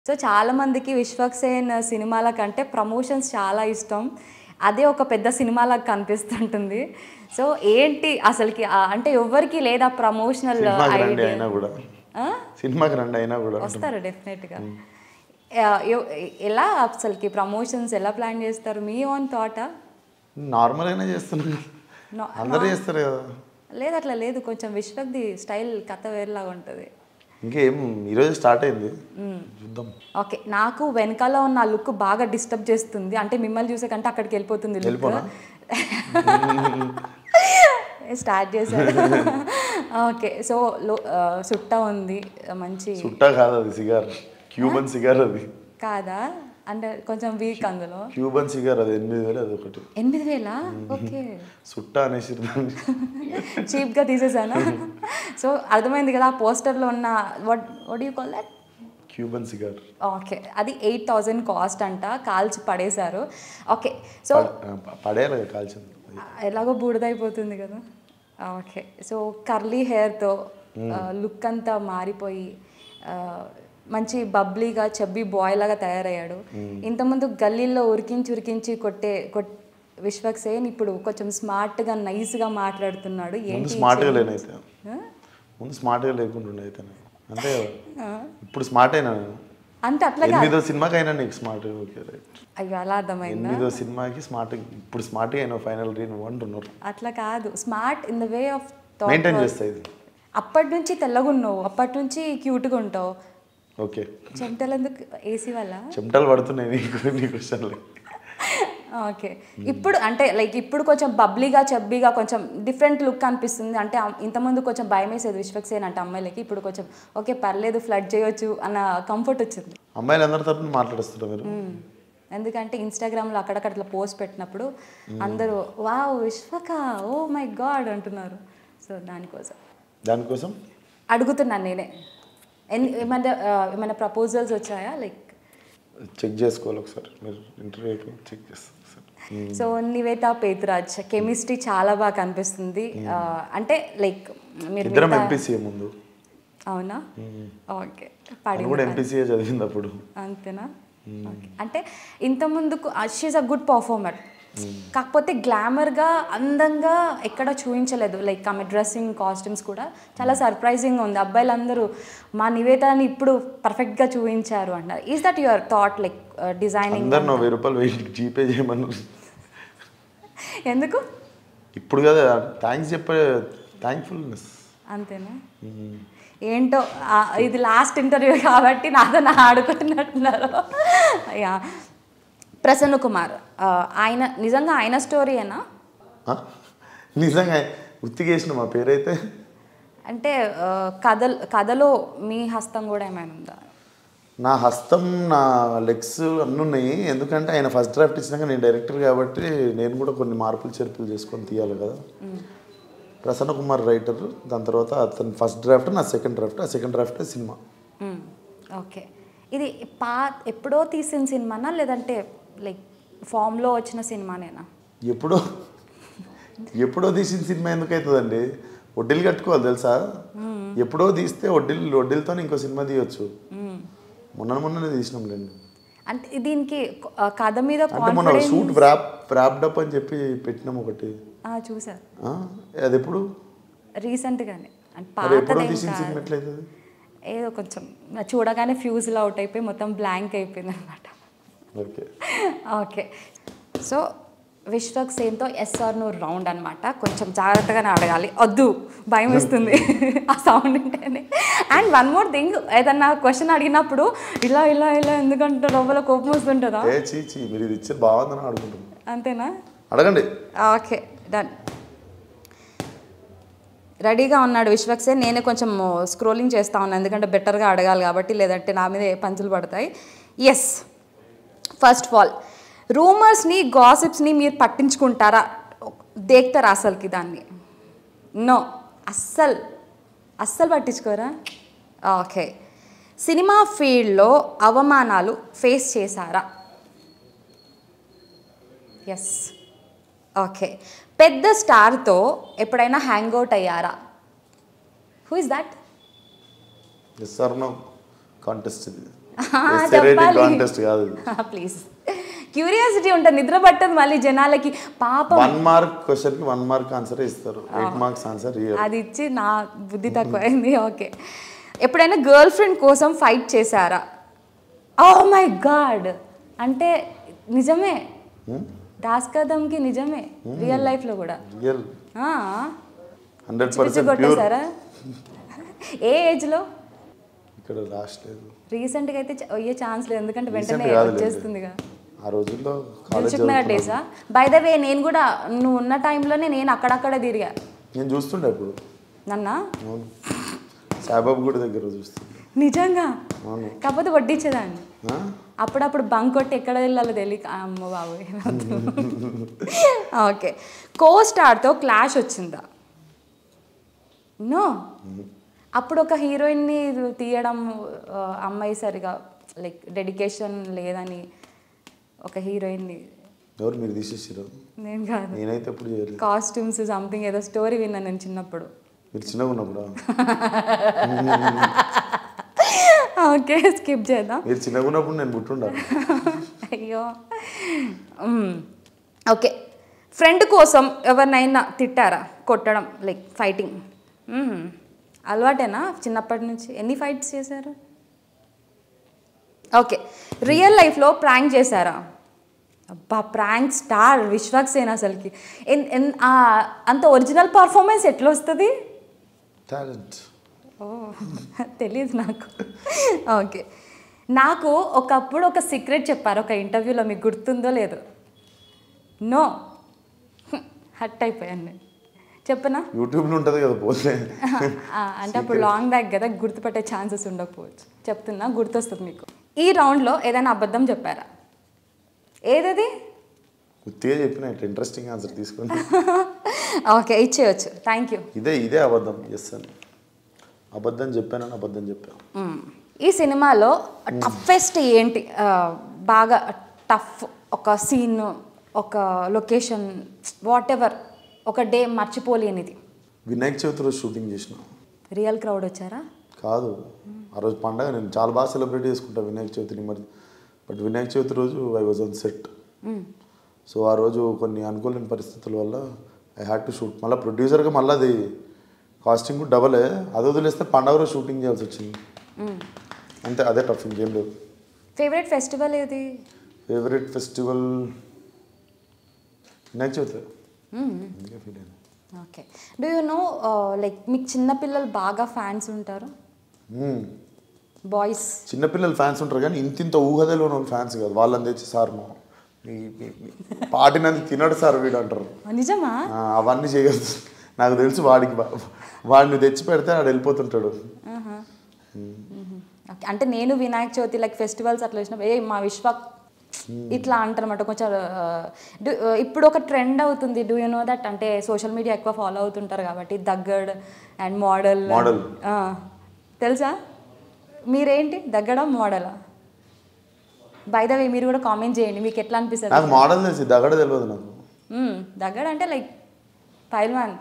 So చాలా మందికి విశ్వక్సేన్ సినిమాల కంటే ప్రమోషన్స్ చాలా ఇష్టం. అదే ఒక పెద్ద సినిమాలాగా కనిపిస్తుంటుంది. సో ఏంటి అసలుకి అంటే ఎవరికి లేదా ప్రమోషనల్ అయినా కూడా సినిమాకి రండి అయినా కూడా వస్తారు డెఫినెట్గా. ఎలా అసలుకి ప్రమోషన్స్ ఎలా ప్లాన్ చేస్తారు? మీ ఓన్ థాటా? నార్మల్గానే చేస్తున్నారు, అందరూ చేస్తారు కదా. లేదు అట్లా లేదు, కొంచెం విశ్వక్ది స్టైల్ కథ వేరేలాగా ఉంటుంది. ఇంకేం ఈరోజు స్టార్ట్ అయింది, చూద్దాం. ఓకే, నాకు వెనకాల ఉన్న లుక్ బాగా డిస్టర్బ్ చేస్తుంది. అంటే మిమ్మల్ని చూసే కంటే అక్కడికి వెళ్ళిపోతుంది లుక్. స్టార్ట్ చేశారు. ఓకే, సో సుట్టా ఉంది, మంచి సుట్టా కాదు అది, సిగార్, క్యూబన్ సిగార్ అది. కాదా? అంటే కొంచెం వీక్ అందులో. క్యూబన్ సిగార్ అది 8,000 అది ఒకటి. 8,000? ఓకే, సుట్టా అనేసి చీప్గా తీసేసాను. సో అర్థమైంది కదా, ఆ పోస్టర్లో ఉన్న what you call that? Cuban cigar. Okay, అది 8,000 కాస్ట్ అంట, కాల్చి పడేశారు. ఓకే, సో పడేయాలి కాల్చింది, ఎలాగో బూడిదైపోతుంది కదా. ఓకే, సో కర్లీ హెయిర్తో లుక్ అంతా మారిపోయి మంచి బబ్లీగా చబ్బీ బాయ్ లాగా తయారయ్యాడు. ఇంతకుముందు గల్లీల్లో ఉరికించి కొట్టే విశ్వక్సేన్ ఇప్పుడు కొంచెం స్మార్ట్గా నైస్గా మాట్లాడుతున్నాడు. ఏంటి స్మార్ట్గా లేనైతే ముందు స్మార్ట్గా లేకుండా అయితే అంటే ఇప్పుడు స్మార్ట్ అయినా అంటే అట్లా 8వ సినిమాకి అయినా నీకు స్మార్ట్. అయ్యో అలా అర్థమైంది. 8వ సినిమాకి స్మార్ట్, ఇప్పుడు స్మార్ట్ అయినా ఫైనల్ రీన్ అంటున్నారు. అట్లా కాదు, smart in the way of maintain చేస్తాయి. అప్పటి నుంచి తెల్లగా ఉన్నావు, అప్పటి నుంచి క్యూట్గా ఉంటావు. ఓకే, చెమటలు ఎందుకు? ఏసీ వల్ల చెమటలు పడుతున్నాయి నీ క్వశ్చన్లు. ఓకే, ఇప్పుడు అంటే లైక్ ఇప్పుడు కొంచెం బబ్లీగా చబ్బీగా కొంచెం డిఫరెంట్ లుక్ అనిపిస్తుంది. అంటే ఇంతకుముందు కొంచెం భయం వేసేది విశ్వక్సేన్ అంటే అమ్మాయిలకి, ఇప్పుడు కొంచెం ఓకే పర్లేదు ఫ్లడ్ చేయొచ్చు అన్న కంఫర్ట్ వచ్చింది. అమ్మాయిలు అందరి తరపున మాట్లాడుస్తున్నారు మీరు. ఎందుకంటే ఇన్స్టాగ్రామ్లో అక్కడక్కడ అట్లా పోస్ట్ పెట్టినప్పుడు అందరూ wow Vishwak, oh my god అంటున్నారు. సో దానికోసం అడుగుతున్నాను నేనే. ఏమైనా ప్రపోజల్స్ వచ్చాయా? లైక్ చెక్ చేసుకోవాలి ఒకసారి, మీరు ఇంటర్వ్యూ చెక్ చేస్తారు. సో నివేతా పేతురాజ్ కెమిస్ట్రీ చాలా బాగా కనిపిస్తుంది. అంటే లైక్ మీరు ఇద్దరం ఎంపీసీఏ ముందు. అవునా? ఓకే, కూడా ఎంపీసీఏ చదివింది అప్పుడు. అంతేనా? అంటే ఇంతకుముందుకు షీఈస్ అ గుడ్ పర్ఫార్మర్, కాకపోతే గ్లామర్గా అందంగా ఎక్కడ చూపించలేదు. లైక్ ఆమె డ్రెస్సింగ్ కాస్ట్యూమ్స్ కూడా చాలా సర్ప్రైజింగ్గా ఉంది. అబ్బాయిలందరూ మా నివేతాని ఇప్పుడు పర్ఫెక్ట్గా చూపించారు అన్నారు. Is that your thought? Like designing అందరు 1000 రూపాయలు జీపే చేయమన్నారు. ఎందుకు? ఇప్పుడు కదా థ్యాంక్స్ చెప్పే థ్యాంక్ఫుల్నెస్. అంతేనా? ఏంటో ఇది లాస్ట్ ఇంటర్వ్యూ కాబట్టి నాతో ఆడుకుంటున్నట్టున్నారు. యా, ప్రసన్న కుమార్, ఆయన నిజంగా ఆయన స్టోరీయేనా? నిజంగా ఉత్తికేసిన మా పేరైతే. అంటే కథలో మీ హస్తం కూడా ఏమైనా ఉందా? నా హస్తం, నా లెగ్స్ అన్నీ ఉన్నాయి. ఎందుకంటే ఆయన ఫస్ట్ డ్రాఫ్ట్ ఇచ్చినాక నేను డైరెక్టర్ కాబట్టి నేను కూడా కొన్ని మార్పులు చేర్పులు చేసుకొని తీయాలి కదా. ప్రసన్న కుమార్ రైటర్, దాని తర్వాత అతను ఫస్ట్ డ్రాఫ్ట్, నా సెకండ్ డ్రాఫ్ట్, ఆ సెకండ్ డ్రాఫ్టే సినిమా. ఓకే, ఇది ఎప్పుడో తీసిన సినిమానా లేదంటే లైక్ ఫామ్లో వచ్చిన సినిమానేనా? ఎప్పుడో తీసిన సినిమా ఎందుకు అవుతుందండి? వడ్డీలు కట్టుకోవాలి తెలుసా. ఎప్పుడో తీస్తే వడ్డీలతో ఇంకో సినిమా తీయొచ్చు. మొన్ననే తీసినాంలేండి. అంటే దీనికి కథ మీద అంటే మొన్న షూట్ వ్రాప్డ్ అని చెప్పి పెట్టినాం ఒకటి, చూసా. అది ఎప్పుడు? రీసెంట్గానే. ఎప్పుడో తీసిన సినిమా ఎట్లయితుంది? ఏదో కొంచెం చూడగానే ఫ్యూజ్లో అవుట్ అయిపోయి మొత్తం బ్లాంక్ అయిపోయింది అనమాట. ఓకే, సో విశ్వక్సేన్తో ఎస్ఆర్ నో రౌండ్ అనమాట. కొంచెం జాగ్రత్తగానే అడగాలి, వద్దు భయం వస్తుంది ఆ సౌండ్ ఉంటేనే. అండ్ వన్ మోర్ థింగ్, ఏదన్నా క్వశ్చన్ అడిగినప్పుడు ఇలా ఇలా ఇలా ఎందుకంటే లోపల కోపం వస్తుంటుందా? మీరు ఇది ఇచ్చేది బాగుందని అడుగుతుంది. అంతేనా? అడగండి. Okay, done. రెడీగా ఉన్నాడు విశ్వక్సేన్. నేనే కొంచెం స్క్రోలింగ్ చేస్తా ఉన్నాను ఎందుకంటే బెటర్గా అడగాలి కాబట్టి, లేదంటే నా మీద పంచులు పడతాయి. ఎస్, ఫస్ట్ ఆఫ్ ఆల్ రూమర్స్ని గాసిప్స్ని మీరు పట్టించుకుంటారా? దేక్తారా అసలుకి దాన్ని? నో, అస్సలు పట్టించుకోరా? ఓకే, సినిమా ఫీల్డ్లో అవమానాలు ఫేస్ చేశారా? ఎస్. ఓకే, పెద్ద స్టార్తో ఎప్పుడైనా హ్యాంగ్ అవుట్ అయ్యారా? Who is that? S R no contest ఇది. చెప్పాలి కాంటెస్ట్ కాదు ప్లీజ్. క్యూరియాసిటీ ఉంటుంది, నిద్ర పట్టదు మళ్ళీ జనాలకి పాపం. 1 మార్క్ క్వశ్చన్కి 1 మార్క్ ఆన్సర్ ఇస్తారు, 8 మార్క్స్ ఆన్సర్ అది ఇచ్చి నా బుద్ధి తక్కువైంది. ఓకే, ఎప్పుడైనా గర్ల్ ఫ్రెండ్ కోసం ఫైట్ చేశారా? ఓ మై గాడ్, అంటే నిజమే, దాస్కదంకి నిజమే, రియల్ లైఫ్లో కూడా రియల్ 100% కొట్టేశారా? ఏ ఏజ్లో? ఇక్కడ లాస్ట్ లేదు, రీసెంట్గా అయితే అయ్యే ఛాన్స్ లేదు, ఎందుకంటే వెంటనే Recent కాదులే. వచ్చేస్తుందిగా. ఆ రోజుల్లో దిల్సుఖ్నగర్ డేసా? బై ద వే నేను కూడా నువ్వు ఉన్న టైంలోనే నేను అక్కడక్కడ తిరిగా. నేను చూస్తుండే అప్పుడు నన్నా అవును, సాయిబాబు గుడి దగ్గర చూస్తుండే నిజంగా, అవును. కాకపోతే వడ్డించేదాన్ని ఆ? అప్పుడప్పుడు బంక్ కొట్టి ఎక్కడ వెళ్ళాలో తెలియక అమ్మ బాబు. ఓకే, కో స్టార్తో క్లాష్ వచ్చిందా? నో. అప్పుడు ఒక హీరోయిన్ని తీయడం అమ్మాయి సరిగా లైక్ డెడికేషన్ లేదని ఒక హీరోయిన్ని. ఎవరు మీరు తీసేసారు? నేను కాదు, నేనైతే ఎప్పుడు చేయలేదు. కాస్ట్యూమ్స్ సంథింగ్ ఏదో స్టోరీ విన్నాను నేను చిన్నప్పుడు. మీరు చిన్నగా ఉన్నప్పుడు? ఓకే, స్కిప్ చేద్దాం. మీరు చిన్నగా ఉన్నప్పుడు నేను పుట్టుండాలి. అయ్యో. ఓకే, ఫ్రెండ్ కోసం ఎవరినైనా తిట్టారా? కొట్టడం లైక్ ఫైటింగ్ అలవాటేనా చిన్నప్పటి నుంచి? ఎన్ని ఫైట్స్ చేశారు? ఓకే, రియల్ లైఫ్లో ప్రాంక్ చేశారా? అబ్బా, ప్రాంక్ స్టార్ విశ్వక్ సేన్ అసలుకి అంత ఒరిజినల్ పర్ఫార్మెన్స్ ఎట్లా వస్తుంది? టాలెంట్. ఓ తెలియదు నాకు. ఓకే, నాకు ఒకప్పుడు ఒక సీక్రెట్ చెప్పారు ఒక ఇంటర్వ్యూలో, మీకు గుర్తుందో లేదో? నో, హట్ అయిపోయాను నేను. చెప్పనా? యూట్యూబ్లో ఉంటుంది కదా పోతే. అంటే అప్పుడు లాంగ్ బ్యాక్ కదా, గుర్తుపట్టే ఛాన్సెస్ ఉండకపోవచ్చు. చెప్తున్నా, గుర్తొస్తుంది మీకు. ఈ రౌండ్లో ఏదైనా అబద్ధం చెప్పారా? ఏదది? గుర్తిగా చెప్పిన ఇంట్రెస్టింగ్ ఆన్సర్ తీసుకుని. ఓకే, ఇచ్చేయచ్చు. Thank you. ఇదే అబద్ధం. ఎస్ అని అబద్ధం చెప్పానని అబద్ధం చెప్పాను. ఈ సినిమాలో టఫెస్ట్ ఏంటి? బాగా టఫ్ ఒక సీన్, ఒక లొకేషన్, వాట్ ఎవర్, ఒక డే మర్చిపోలేనిది. వినాయక చవితి రోజు షూటింగ్ చేసిన. రియల్ క్రౌడ్ వచ్చారా? కాదు, ఆ రోజు పండగ. నేను చాలా బాగా సెలబ్రేట్ చేసుకుంటాను వినాయక చవితిని. మరి బట్ వినాయక చవితి రోజు I was on set. So ఆ రోజు కొన్ని అనుకూలమైన పరిస్థితుల వల్ల ఐ హ్యాడ్ టు షూట్. మళ్ళీ ప్రొడ్యూసర్గా మళ్ళీ అది కాస్టింగ్ డబలే. అది వదిలేస్తే పండగ రోజు షూటింగ్ చేయాల్సి వచ్చింది. అంతే, అదే టఫ్, ఇంకేం లేదు. ఫేవరెట్ ఫెస్టివల్ ఏది? Favourite festival Vinayaka Chavithi. Feel అయింది. Okay, do you no like మీకు చిన్నపిల్లలు బాగా ఫ్యాన్స్ ఉంటారు, బాయ్స్? చిన్నపిల్లలు ఫ్యాన్స్ ఉంటారు కానీ ఇంత ఊహదలో ఉన్న ఫ్యాన్స్ కాదు. వాళ్ళని తెచ్చి సార్ మా పాటినంది తినడు సార్ వీడు అంటారు. నిజమా? అవన్నీ చేయదు. నాకు తెలుసు వాడిని తెచ్చి పెడితే వాడు వెళ్ళిపోతుంటాడు. అంటే నేను వినాయక చవితి లైక్ ఫెస్టివల్స్ అట్లా వచ్చినప్పుడు మా విశ్వ ఇట్లా అంటారన్నమాట. కొంచెం ఇప్పుడు ఒక ట్రెండ్ అవుతుంది, డూ యూ నో దట్? అంటే సోషల్ మీడియా ఎక్కువ ఫాలో అవుతుంటారు కాబట్టి, దగ్గడ్ అండ్ మోడల్. తెలుసా? మీరేంటి, దగ్గడా మోడలా? బై ద వే మీరు కూడా కామెంట్ చేయండి, మీకు ఎట్లా అనిపిస్తుంది? నాకు మోడల్ తెలిసి దగ్గడ తెలియదు నాకు. దగ్గడ అంటే లైక్ పైల్వాన్,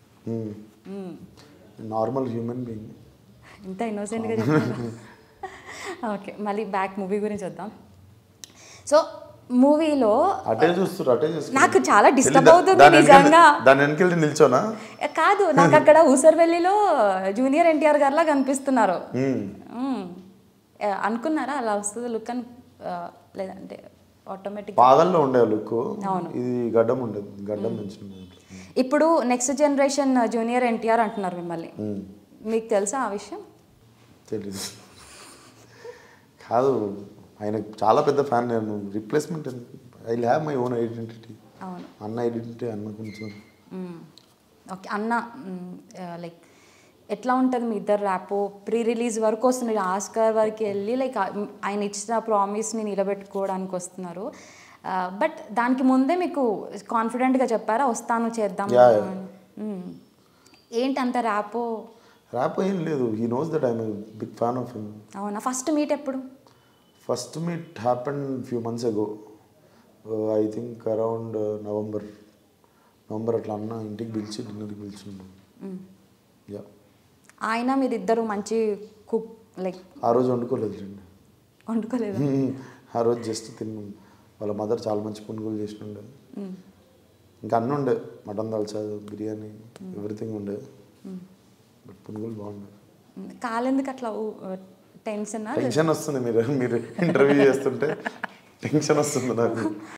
నార్మల్ హ్యూమన్ బీయింగ్. ఇంత ఇన్నోసెంట్గా చెప్తాను. ఓకే, మళ్ళీ బ్యాక్ మూవీ గురించి వద్దాం. సో మూవీలో నాకు చాలా డిస్టర్బ్ అవుతుంది నిజంగా. దాని వెనకెళ్ళి నిల్చోనా? కాదు, నాకు అక్కడ ఊసర్వెల్లిలో జూనియర్ ఎన్టీఆర్ గారిలా కనిపిస్తున్నారు. అనుకున్నారా అలా వస్తుంది లుక్ అని? లేదంటే ఆటోమేటిక్ పాదల్లో ఉండే లుక్, ఇది గడ్డం ఉండేది, గడ్డం పెంచుకునేది. ఇప్పుడు నెక్స్ట్ జనరేషన్ జూనియర్ ఎన్టీఆర్ అంటున్నారు మిమ్మల్ని, మీకు తెలుసా ఆ విషయం? తెలీదు. కాదు, ఆయన చాలా పెద్ద ఫ్యాన్. నేను replacement I have my own identity. అన్న ఐడెంటిటీ అన్న కొంచెం. ఓకే, అన్న లైక్ ఎట్లా ఉంటుంది మీ ఇద్దరు ర్యాపో? ప్రీ రిలీజ్ వరకు వస్తున్నారు, ఆస్కార్ వరకు వెళ్ళి లైక్ ఆయన ఇచ్చిన ప్రామిస్ని నిలబెట్టుకోవడానికి వస్తున్నారు. బట్ దానికి ముందే మీకు కాన్ఫిడెంట్గా చెప్పారా వస్తాను చేద్దాం? ఏంటి అంత ర్యాపో? ర్యాపో ఏం లేదు, he knows that I'm big fan of him. అవునా? ఫస్ట్ మీట్ ఎప్పుడు? First meet happen few months ago, I think around November అట్లా. అన్న ఇంటికి పిలిచి డిన్నర్కి పిలిచిండు. ఆయన మీరిద్దరు మంచి కుక్ లైక్ ఆ రోజు వండుకోలేదు. వండుకోలేదు. ఆ రోజు జస్ట్ తిన్నాం. వాళ్ళ మదర్ చాలా మంచి పునుగులు చేసినుండే. ఇంకా అన్నీ ఉండే, మటన్ దాల్చా, బిర్యానీ, ఎవ్రీథింగ్ ఉండే. బట్ పునుగులు బాగుండే. కాలెందుకు అట్లా టెన్షన్ వస్తుంది. మీరు ఇంటర్వ్యూ చేస్తుంటే టెన్షన్ వస్తుంది నాకు.